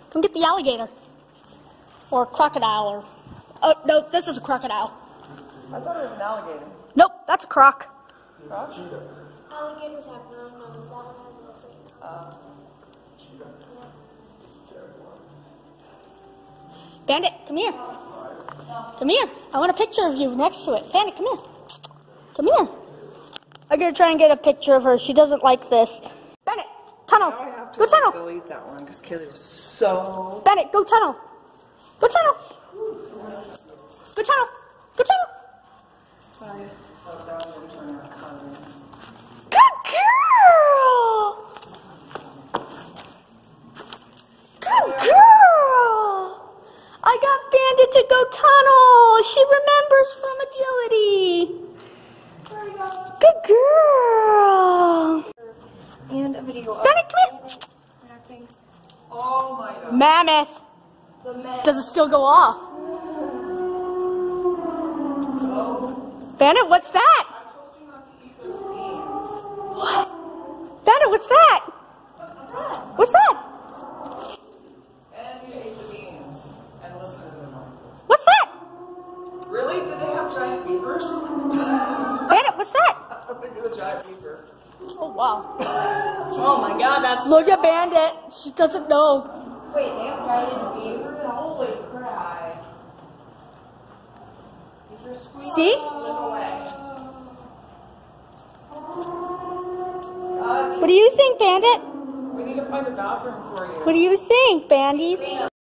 Come get the alligator. Or crocodile, or... Oh, no, this is a crocodile. I thought it was an alligator. Nope, that's a croc. Croc? Alligators have no nose. That one has no face. Bandit, come here. Come here. I want a picture of you next to it. Bandit, come here. Come here. I'm going to try and get a picture of her. She doesn't like this. Bandit, tunnel. Now I have to Go tunnel. delete that one because Kaylee was so... Bandit, go tunnel. Go tunnel. Go tunnel. Go tunnel. Sorry. Oh, that was going to turn out. Sorry. Good girl. Good girl. I got Bandit to go tunnel. She remembers from agility. Good girl. And a video of Bandit, come here. acting. Oh my god. Mammoth. The man. Does it still go off? Bandit, what's that? I told you not to eat those beans. What? Bandit, what's that? What's that? And you ate the beans. And listen to the noises. What's that? Really? Did they have giant beavers? Bandit, what's that? I thought they did a giant beaver. Oh, wow. Oh my god, that's... Look at Bandit. She doesn't know. Wait, they have giant beavers? Holy crap. See? Look away. What do you think, Bandit? We need to find a bathroom for you. What do you think, Bandies?